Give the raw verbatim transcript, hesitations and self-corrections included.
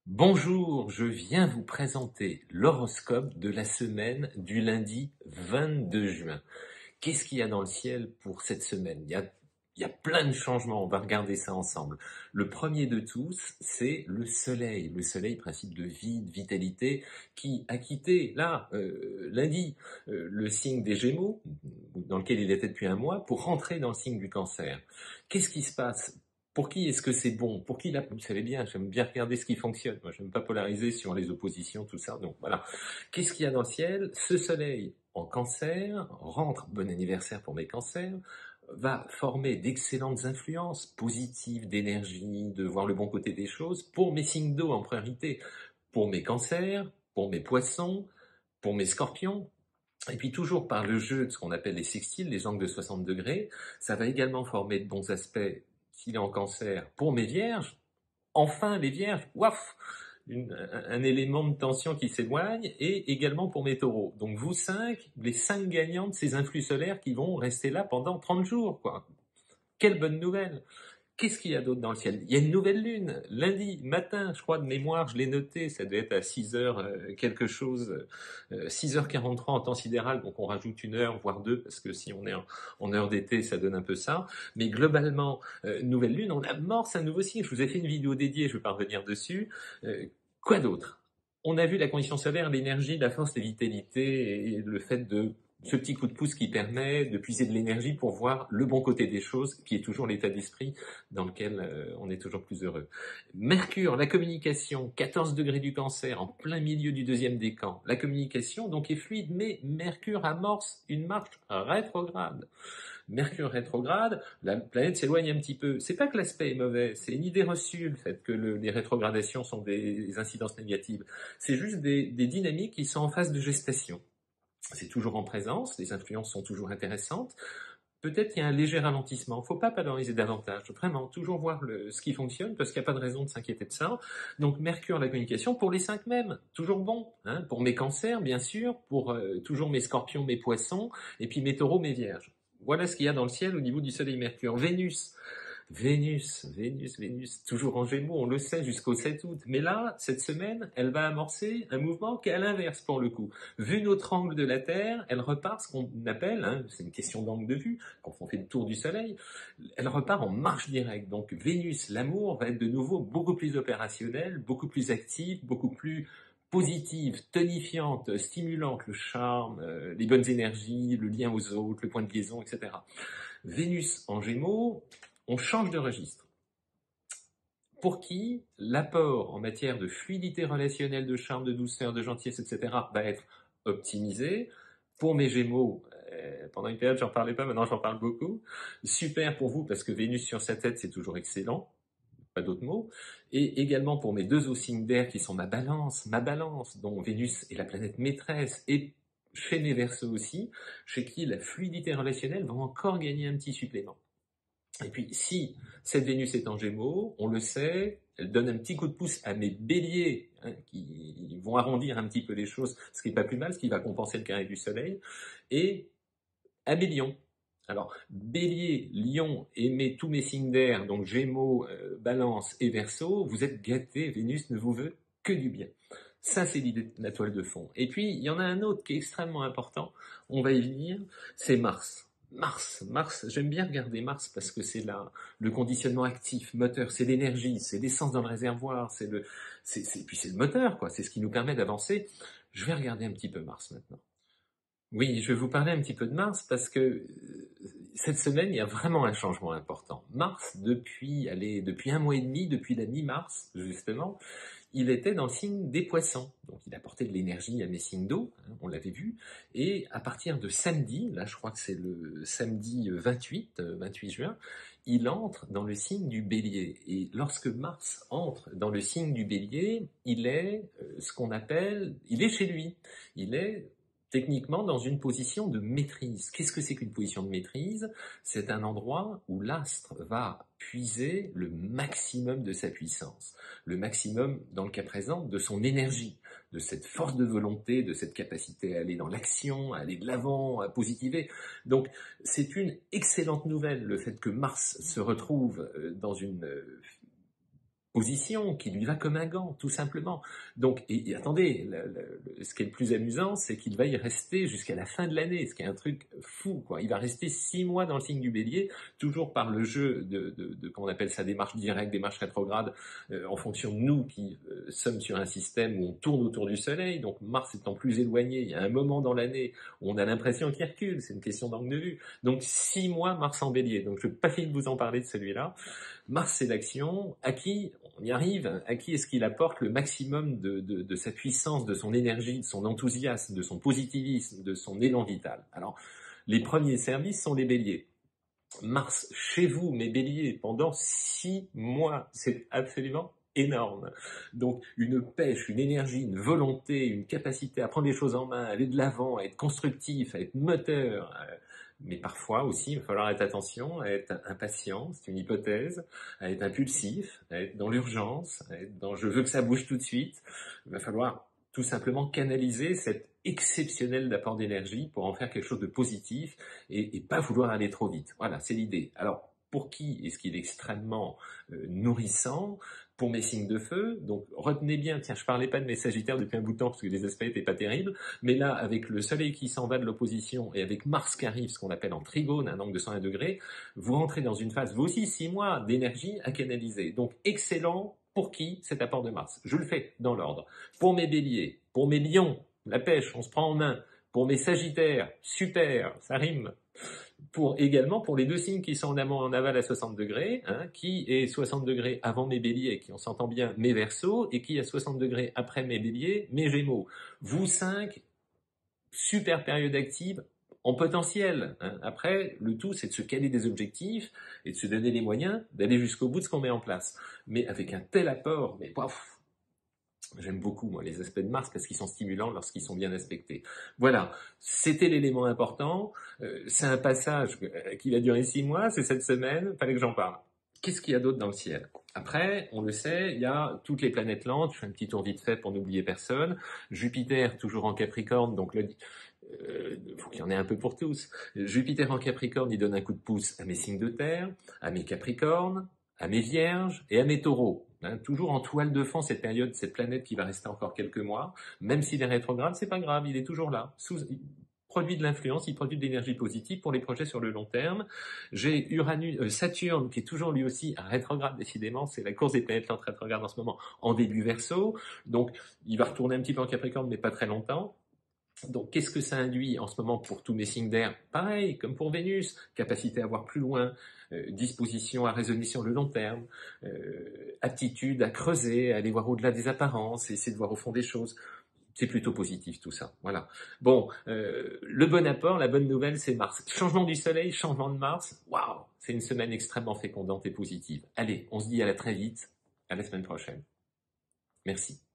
Bonjour, je viens vous présenter l'horoscope de la semaine du lundi vingt-deux juin. Qu'est-ce qu'il y a dans le ciel pour cette semaine? Il y a, il y a plein de changements, on va regarder ça ensemble. Le premier de tous, c'est le soleil. Le soleil, principe de vie, de vitalité, qui a quitté, là, euh, lundi, euh, le signe des Gémeaux, dans lequel il était depuis un mois, pour rentrer dans le signe du Cancer. Qu'est-ce qui se passe? Pour qui est-ce que c'est bon? Pour qui là, vous savez bien, j'aime bien regarder ce qui fonctionne. Moi, j'aime pas polariser sur les oppositions, tout ça. Donc voilà. Qu'est-ce qu'il y a dans le ciel? Ce soleil en Cancer rentre, bon anniversaire pour mes cancers, va former d'excellentes influences positives, d'énergie, de voir le bon côté des choses pour mes signes d'eau en priorité, pour mes cancers, pour mes poissons, pour mes scorpions. Et puis toujours par le jeu de ce qu'on appelle les sextiles, les angles de soixante degrés, ça va également former de bons aspects s'il est en Cancer pour mes vierges. Enfin les vierges, waf, une, un, un élément de tension qui s'éloigne, et également pour mes taureaux. Donc vous cinq, les cinq gagnants de ces influx solaires qui vont rester là pendant trente jours, quoi. Quelle bonne nouvelle! Qu'est-ce qu'il y a d'autre dans le ciel? Il y a une nouvelle lune, lundi matin, je crois de mémoire, je l'ai noté, ça devait être à six heures euh, quelque chose, euh, six heures quarante-trois en temps sidéral, donc on rajoute une heure, voire deux, parce que si on est en, en heure d'été, ça donne un peu ça. Mais globalement, euh, nouvelle lune, on amorce un nouveau cycle. Je vous ai fait une vidéo dédiée, je vais pas revenir dessus. Euh, quoi d'autre? On a vu la condition solaire, l'énergie, la force, la vitalité, et le fait de ce petit coup de pouce qui permet de puiser de l'énergie pour voir le bon côté des choses, qui est toujours l'état d'esprit dans lequel euh, on est toujours plus heureux. Mercure, la communication, quatorze degrés du Cancer, en plein milieu du deuxième décan. La communication donc est fluide, mais Mercure amorce une marche rétrograde. Mercure rétrograde, la planète s'éloigne un petit peu. C'est pas que l'aspect est mauvais, c'est une idée reçue, le fait que le, les rétrogradations sont des incidences négatives. C'est juste des, des dynamiques qui sont en phase de gestation. C'est toujours en présence, les influences sont toujours intéressantes. Peut-être qu'il y a un léger ralentissement, il ne faut pas polariser davantage, vraiment, toujours voir le, ce qui fonctionne, parce qu'il n'y a pas de raison de s'inquiéter de ça. Donc Mercure, la communication, pour les cinq mêmes, toujours bon, hein, pour mes cancers, bien sûr, pour euh, toujours mes scorpions, mes poissons, et puis mes taureaux, mes vierges. Voilà ce qu'il y a dans le ciel au niveau du soleil Mercure. Vénus, Vénus, Vénus, Vénus, toujours en Gémeaux, on le sait, jusqu'au sept août. Mais là, cette semaine, elle va amorcer un mouvement qui est à l'inverse pour le coup. Vu notre angle de la Terre, elle repart ce qu'on appelle, hein, c'est une question d'angle de vue, quand on fait le tour du Soleil, elle repart en marche directe. Donc Vénus, l'amour, va être de nouveau beaucoup plus opérationnel, beaucoup plus actif, beaucoup plus positive, tonifiante, stimulante, le charme, euh, les bonnes énergies, le lien aux autres, le point de liaison, et cetera. Vénus en Gémeaux, on change de registre. Pour qui l'apport en matière de fluidité relationnelle, de charme, de douceur, de gentillesse, et cetera va être optimisé. Pour mes Gémeaux, euh, pendant une période j'en parlais pas, maintenant j'en parle beaucoup. Super pour vous parce que Vénus sur sa tête c'est toujours excellent, pas d'autres mots. Et également pour mes deux hauts signes d'air qui sont ma balance, ma balance, dont Vénus est la planète maîtresse, et chez mes Verseaux aussi, chez qui la fluidité relationnelle va encore gagner un petit supplément. Et puis, si cette Vénus est en Gémeaux, on le sait, elle donne un petit coup de pouce à mes béliers, hein, qui vont arrondir un petit peu les choses, ce qui n'est pas plus mal, ce qui va compenser le carré du soleil, et à mes lions. Alors, bélier, lion, et tous mes signes d'air, donc Gémeaux, euh, Balance et Verseau, vous êtes gâtés, Vénus ne vous veut que du bien. Ça, c'est l'idée de la toile de fond. Et puis, il y en a un autre qui est extrêmement important, on va y venir, c'est Mars. Mars, Mars, j'aime bien regarder Mars parce que c'est là le conditionnement actif, moteur, c'est l'énergie, c'est l'essence dans le réservoir, c'est le, c'est, c'est, puis c'est le moteur, quoi, c'est ce qui nous permet d'avancer. Je vais regarder un petit peu Mars maintenant. Oui, je vais vous parler un petit peu de Mars parce que euh, cette semaine, il y a vraiment un changement important. Mars, depuis, allez, depuis un mois et demi, depuis la mi-mars, justement, il était dans le signe des poissons. Donc il apportait de l'énergie à mes signes d'eau, hein, on l'avait vu. Et à partir de samedi, là je crois que c'est le samedi vingt-huit, vingt-huit juin, il entre dans le signe du bélier. Et lorsque Mars entre dans le signe du bélier, il est euh, ce qu'on appelle, il est chez lui. Il est techniquement dans une position de maîtrise. Qu'est-ce que c'est qu'une position de maîtrise? C'est un endroit où l'astre va puiser le maximum de sa puissance, le maximum, dans le cas présent, de son énergie, de cette force de volonté, de cette capacité à aller dans l'action, à aller de l'avant, à positiver. Donc c'est une excellente nouvelle, le fait que Mars se retrouve dans une position qui lui va comme un gant, tout simplement. Donc, et, et attendez, le, le, le, ce qui est le plus amusant, c'est qu'il va y rester jusqu'à la fin de l'année, ce qui est un truc fou, quoi. Il va rester six mois dans le signe du Bélier, toujours par le jeu de, de, de qu'on appelle ça des marches directes, des marches rétrogrades, euh, en fonction de nous qui euh, sommes sur un système où on tourne autour du Soleil. Donc Mars étant plus éloigné, il y a un moment dans l'année où on a l'impression qu'il recule. C'est une question d'angle de vue. Donc six mois Mars en Bélier. Donc je n'ai pas fini de vous en parler de celui-là. Mars, c'est l'action. À qui on y arrive? À qui est-ce qu'il apporte le maximum de, de, de sa puissance, de son énergie, de son enthousiasme, de son positivisme, de son élan vital? Alors, les premiers services sont les béliers. Mars, chez vous, mes béliers, pendant six mois, c'est absolument énorme. Donc, une pêche, une énergie, une volonté, une capacité à prendre les choses en main, à aller de l'avant, à être constructif, à être moteur. Mais parfois aussi, il va falloir être attention, à être impatient, c'est une hypothèse, à être impulsif, à être dans l'urgence, à être dans « je veux que ça bouge tout de suite ». Il va falloir tout simplement canaliser cet exceptionnel apport d'énergie pour en faire quelque chose de positif et, et pas vouloir aller trop vite. Voilà, c'est l'idée. Alors, pour qui est-ce qu'il est extrêmement euh, nourrissant? Pour mes signes de feu, donc retenez bien, tiens, je parlais pas de mes sagittaires depuis un bout de temps parce que les aspects étaient pas terribles, mais là, avec le soleil qui s'en va de l'opposition et avec Mars qui arrive, ce qu'on appelle en trigone, un angle de cent un degrés, vous rentrez dans une phase, vous aussi, six mois d'énergie à canaliser. Donc, excellent pour qui cet apport de Mars? Je le fais dans l'ordre. Pour mes béliers, pour mes lions, la pêche, on se prend en main. Pour mes sagittaires, super, ça rime. Pour également pour les deux signes qui sont en amont et en aval à soixante degrés, hein, qui est soixante degrés avant mes béliers, qui on s'entend bien, mes verseaux, et qui à soixante degrés après mes béliers, mes gémeaux. Vous cinq, super période active en potentiel. Hein. Après, le tout, c'est de se caler des objectifs et de se donner les moyens d'aller jusqu'au bout de ce qu'on met en place. Mais avec un tel apport, mais paf, j'aime beaucoup, moi, les aspects de Mars parce qu'ils sont stimulants lorsqu'ils sont bien aspectés. Voilà, c'était l'élément important. Euh, c'est un passage qui va durer six mois, c'est cette semaine, fallait que j'en parle. Qu'est-ce qu'il y a d'autre dans le ciel? Après, on le sait, il y a toutes les planètes lentes. Je fais un petit tour vite fait pour n'oublier personne. Jupiter, toujours en Capricorne, donc le... Euh, faut qu'il y en ait un peu pour tous. Jupiter en Capricorne, il donne un coup de pouce à mes signes de terre, à mes Capricornes, à mes Vierges et à mes Taureaux. Hein, toujours en toile de fond cette période, cette planète qui va rester encore quelques mois, même s'il est rétrograde, c'est pas grave, il est toujours là. Sous, il produit de l'influence, il produit de l'énergie positive pour les projets sur le long terme. J'ai Uranus, euh, Saturne qui est toujours lui aussi rétrograde, décidément, c'est la course des planètes lentes rétrogrades en ce moment, en début Verseau. Donc il va retourner un petit peu en Capricorne, mais pas très longtemps. Donc, qu'est-ce que ça induit en ce moment pour tous mes signes d'air? Pareil, comme pour Vénus, capacité à voir plus loin, euh, disposition à raisonner sur le long terme, euh, aptitude à creuser, à aller voir au-delà des apparences, essayer de voir au fond des choses. C'est plutôt positif tout ça. Voilà. Bon, euh, le bon apport, la bonne nouvelle, c'est Mars. Changement du Soleil, changement de Mars. Waouh, c'est une semaine extrêmement fécondante et positive. Allez, on se dit à la très vite, à la semaine prochaine. Merci.